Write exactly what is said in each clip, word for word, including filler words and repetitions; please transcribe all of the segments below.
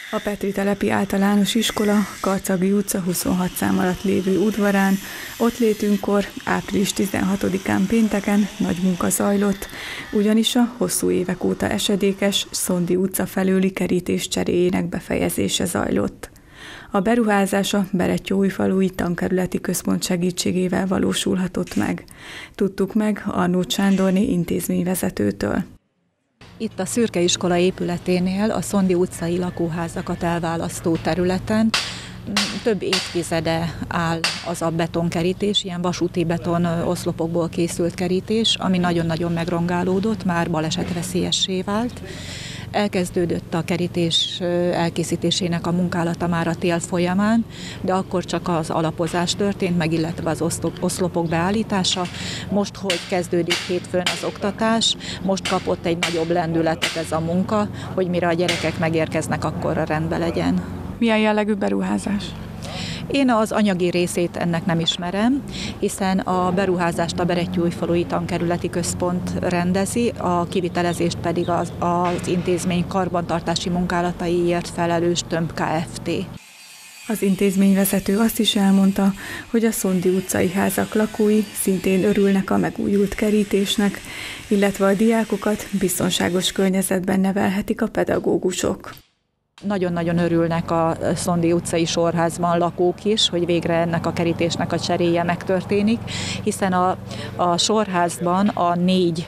A Petri telepi általános iskola Karcagi utca huszonhat szám alatt lévő udvarán ott létünkkor április tizenhatodikán pénteken nagy munka zajlott, ugyanis a hosszú évek óta esedékes Szondi utca felőli kerítés cseréjének befejezése zajlott. A beruházás a Berettyóújfalui tankerületi központ segítségével valósulhatott meg. Tudtuk meg Arnót Sándorné intézményvezetőtől. Itt a Szürke iskola épületénél a Szondi utcai lakóházakat elválasztó területen több évtizede áll az a betonkerítés, ilyen vasúti beton oszlopokból készült kerítés, ami nagyon-nagyon megrongálódott, már balesetveszélyessé vált. Elkezdődött a kerítés elkészítésének a munkálata már a tél folyamán, de akkor csak az alapozás történt, meg illetve az oszlopok beállítása. Most, hogy kezdődik hétfőn az oktatás, most kapott egy nagyobb lendületet ez a munka, hogy mire a gyerekek megérkeznek, akkorra rendben legyen. Milyen jellegű beruházás? Én az anyagi részét ennek nem ismerem, hiszen a beruházást a Berettyóújfalui tankerületi központ rendezi, a kivitelezést pedig az, az intézmény karbantartási munkálataiért felelős Tömb Kft. Az intézményvezető azt is elmondta, hogy a Szondi utcai házak lakói szintén örülnek a megújult kerítésnek, illetve a diákokat biztonságos környezetben nevelhetik a pedagógusok. Nagyon-nagyon örülnek a Szondi utcai sorházban lakók is, hogy végre ennek a kerítésnek a cseréje megtörténik, hiszen a, a sorházban a négy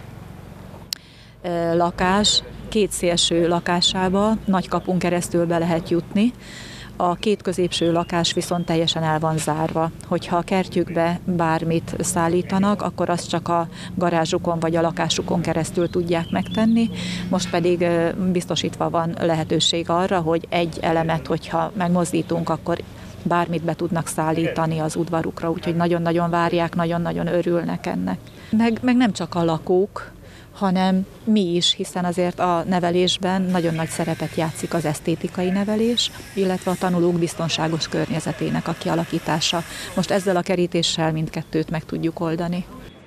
e, lakás, két szélső lakásába nagy kapun keresztül be lehet jutni, a két középső lakás viszont teljesen el van zárva. Hogyha a kertjükbe bármit szállítanak, akkor azt csak a garázsukon vagy a lakásukon keresztül tudják megtenni. Most pedig biztosítva van lehetőség arra, hogy egy elemet, hogyha megmozdítunk, akkor bármit be tudnak szállítani az udvarukra, úgyhogy nagyon-nagyon várják, nagyon-nagyon örülnek ennek. Meg, meg nem csak a lakók, hanem mi is, hiszen azért a nevelésben nagyon nagy szerepet játszik az esztétikai nevelés, illetve a tanulók biztonságos környezetének a kialakítása. Most ezzel a kerítéssel mindkettőt meg tudjuk oldani.